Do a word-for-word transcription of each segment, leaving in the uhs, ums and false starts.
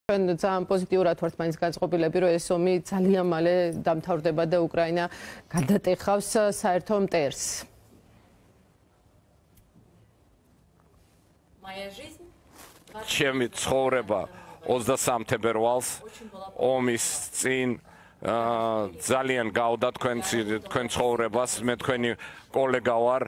ჩვენ ძალიან პოზიტიურად ვართ მაინც განწყობილები, რომ ეს ომი ძალიან მალე დამთავრდება და უკრაინა გადატეხავს საერთო მტერს. ჩემი ცხოვრება ოცდასამ თებერვალს ომის წინ ძალიან გავდა თქვენ თქვენ ცხოვრებას. მე თქვენი კოლეგა ვარ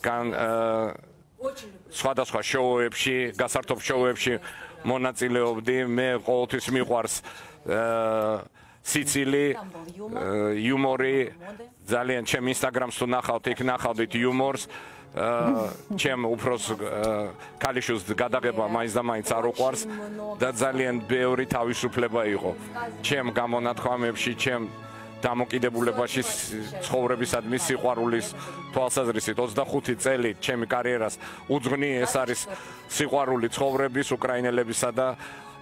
სხვადასხვა შოუებში, გასართობ შოუებში მონაწილეობდი. მე ყოველთვის მიყვარს სიცილი, იუმორი, ძალიან ჩემ ინსტაგრამს თუ ნახავთ, იქ ნახავდით იუმორს. ჩემ უფროს ქალიშვილს გადაღება მაინც და მაინც არ უყვარს და ძალიან ბევრი თავისუფლება იყო ჩემ გამონათქვამებში, ჩემ დამოკიდებულებაში ცხოვრებისადმი სიყვარულის თვალსაზრისით. ოცდახუთი წელი ჩემი კარიერას უძღვნი ეს არის სიყვარული ცხოვრების უკრაინელებისა და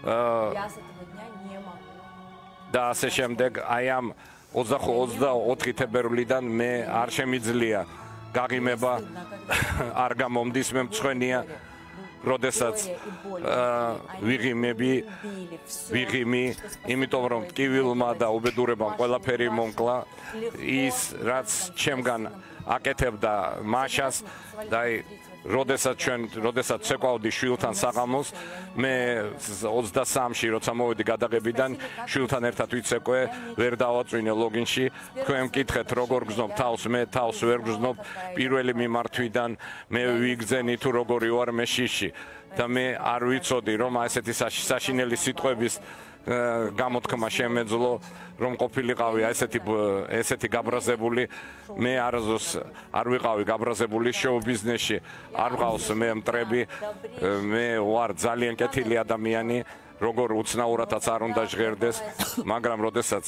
და ასე შემდეგ. აი ამ ოცდაოთხი თებერვლიდან მე არ შემიძლია გაღიმება არ გამომდის. მე მწვენია როდესაც ვიღიმები ვიღიმი იმიტომ რომ ტკივილმა და უბედურებამ ყველაფერი მომკლა ის რაც ჩემგან აკეთებდა მაშას და როდესაც ჩვენ როდესაც ცეკვავდი შვილთან საღამოს მე ოცდასამში როცა მოვედი გადაღებიდან შვილთან ერთად ვიცეკვე ვერ დავაწვინე ლოგინში. თქვენ მკითხეთ როგორ გზნობ თავს, მე თავს ვერ გზნობ. პირველი მიმართვიდან მე ვიგზენი თუ როგორი ვარ მე შიში და მე არ ვიცოდი რომ ასეთი საშინელი სიტყვების გამოთქმა შემეძლო რომ ყოფილიყავი ესეთი ესეთი გაბრაზებული. მე არაზოს არ ვიყავი გაბრაზებული შოუ ბიზნესში, არ ვყავს მე მტრები. მე ვარ ძალიან კეთილი ადამიანი, როგორ უცნაურადაც არ უნდა ჟღერდეს, მაგრამ როდესაც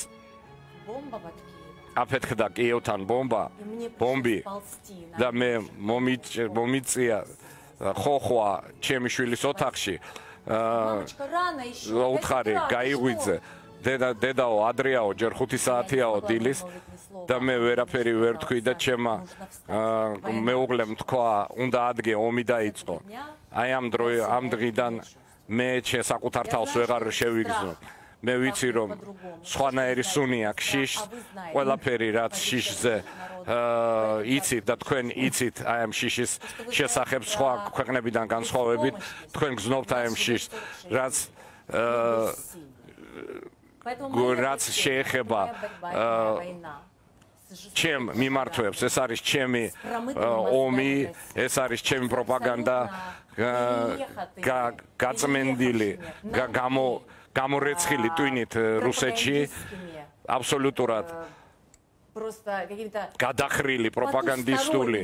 აფეთქდა კიევთან ბომბა, ბომბი და მე მომიწია ხოხვა ჩემი შვილის ოთახში. უთხარი გაიღვიძე დედა დედაო ადრეაო ჯერ ხუთი საათიაო დილის და მე ვერაფერი ვერ თქვი და ჩემმა მეუღლემ თქვა უნდა ადგე ომი დაიწყო. აი ამ დრო ამ დღიდან მე საკუთარ თავს ვეღარ შევიგზნო. მე ვიცი რომ სხვანაირი სუნი აქვს შიშს, ყველაფერი რაც შიშზე იცით და თქვენ იცით აი ამ შიშის შესახებ სხვა ქვეყნებიდან განსხვავებით თქვენ გზნობთ აი ამ შიშს რაც რაც შეეხება ჩემ მიმართვებს. ეს არის ჩემი ომი, ეს არის ჩემი პროპაგანდა გაწმენდილი გამო გამორეცხილი ტვინით რუსეთში აბსოლუტურად გადახრილი პროპაგანდისტული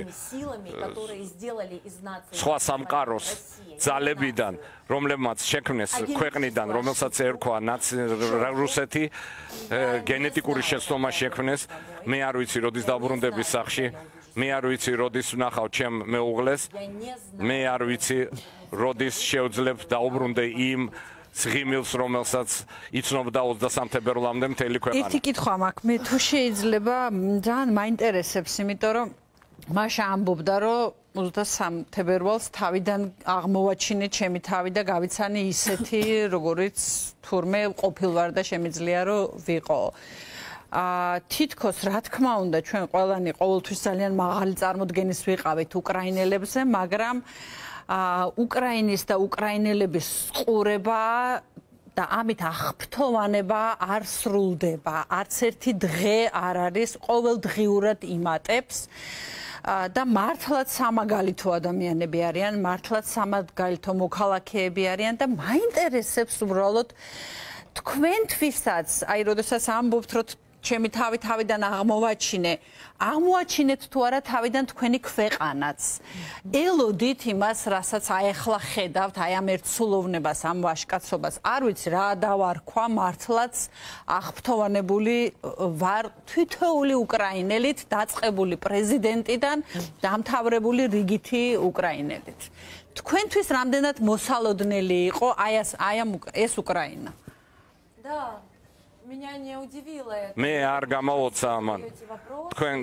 სხვა სამყაროს ძალებიდან რომლებმაც შექმნეს ქვეყნიდან რომელსაც ერქვა რუსეთი გენეტიკური შეცდომა შექმნეს. მე არ ვიცი როდის დაბრუნდები სახში, მე არ ვიცი როდის ვნახავ ჩემ მეუღლეს, მე არ ვიცი როდის შევძლებ დაუბრუნდე იმ სღიმილს რომელსაც იცნობდა ოცდასამ თებერვლამდე მთელი ქვეყანა. ერთი კითხვა მაქვს, მე თუ შეიძლება ძალიან მაინტერესებს, იმიტომ რომ მაშა ამბობდა რომ ოცდასამ თებერვალს თავიდან აღმოვაჩინე ჩემი თავი და გავიცანი ისეთი როგორიც თურმე ყოფილვარ და შემიძლია რომ ვიყო. აა თითქოს რა თქმა უნდა ჩვენ ყველანი ყოველთვის ძალიან მაღალი წარმოდგენის ვიყავით უკრაინელებზე, მაგრამ უკრაინის და უკრაინელების ყურება და ამით აღფრთოვანება არ სრულდება. არც ერთი დღე არ არის, ყოველდღიურად იმატებს და მართლაც სამაგალითო ადამიანები არიან, მართლაც სამაგალითო მოქალაქეები არიან და მაინტერესებს უბრალოდ თქვენთვისაც, აი როდესაც ამბობთ რომ ჩემი თავი თავიდან აღმოვაჩინე, აღმოაჩინეთ თუ არა თავიდან თქვენი ქვეყანაც. ელოდით იმას, რასაც აი ახლა ხედავთ, აი ამ ერთსულოვნებას, ამ ვაჟკაცობას. არ ვიცი რა დავარქვა, მართლაც აღფრთოვანებული ვარ თითოეული უკრაინელით, დაწყებული პრეზიდენტიდან, დამთავრებული რიგითი უკრაინელით. თქვენთვის რამდენად მოსალოდნელი იყო აი ეს უკრაინა? Да. Меня не удивило это. მე არ გამოვოცა ამან თქვენ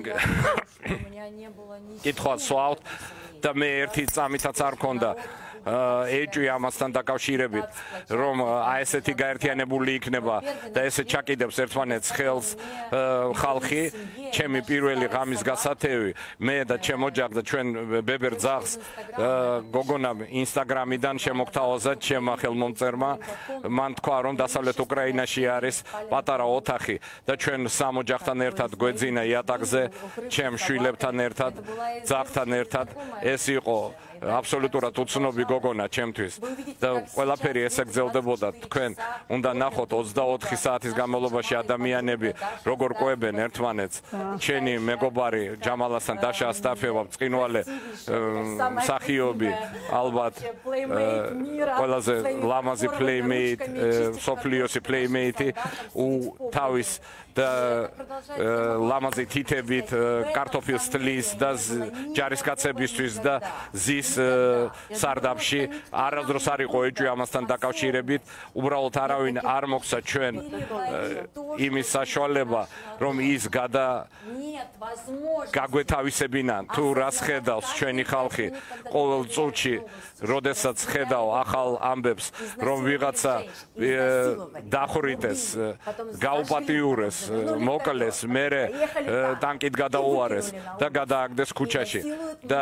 კითხვა სვავთ და მე ერთი წამითაც არ მქონდა ეჭვი ამასთან დაკავშირებით რომ აი ესეთი გაერთიანებული იქნება და ესე ჩაკიდებს ერთმანეთს ხელს ხალხი ჩემი პირველი ღამის გასათევი მე და ჩემ ოჯახს და ჩვენ ბებერ ძაღლს გოგონა ინსტაგრამიდან შემოგთავაზა ჩემმა ხელმომწერმა მან თქვა რომ დასავლეთ უკრაინაში არის პატარა ოთახი და ჩვენ სამ ოჯახთან ერთად გვეძინა იატაკზე ჩემ შვილებთან ერთად ძაღლთან ერთად ეს იყო აბსოლუტურად უცნობი გოგონა ჩემთვის და ყველაფერი ესე გრძელდებოდა თქვენ უნდა ნახოთ ოცდაოთხი საათის განმავლობაში ადამიანები როგორ ყვებენ ერთმანეთს ჩემი მეგობარი ჯამალასთან დაშა ასტაფევა ბრწყინვალე მსახიობი ალბათ ყველაზე ლამაზი პლეიმეიტ სოფლიოსი პლეიმეიტი თავის და ლამაზი თითებით კარტოფილს თლის და ჯარისკაცებისთვის და ზის სარდაფში არასდროს არ იყო ეჭვი ამასთან დაკავშირებით უბრალოდ არავინ არ მოგცა ჩვენ იმის საშუალება რომ ის გადა გაგვეთავისებინან თუ რას ხედავს ჩვენი ხალხი ყოველ წუთში როდესაც ხედავ ახალ ამბებს რომ ვიღაცა დახვრიტეს გაუპატიურეს მოკლეს მერე ტანკით გადაუარეს და გადააგდეს ქუჩაში და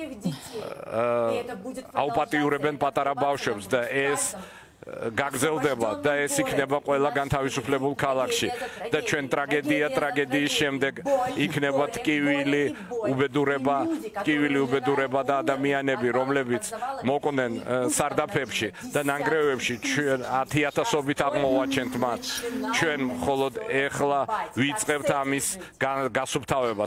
აუპატიურებენ პატარა ბავშვებს და ეს გაგზელდება და ეს იქნება ყველა განთავისუფლებულ ქალაქში და ჩვენ ტრაგედია ტრაგედიის შემდეგ იქნება ტკივილი უბედურება ტკივილი უბედურება და ადამიანები რომლებიც მოკვდნენ სარდაფებში და ნანგრევებში ჩვენ ათიათასობით აღმოვაჩენთ მათ ჩვენ მხოლოდ ეხლა ვიწყებთ ამის გასუფთავებას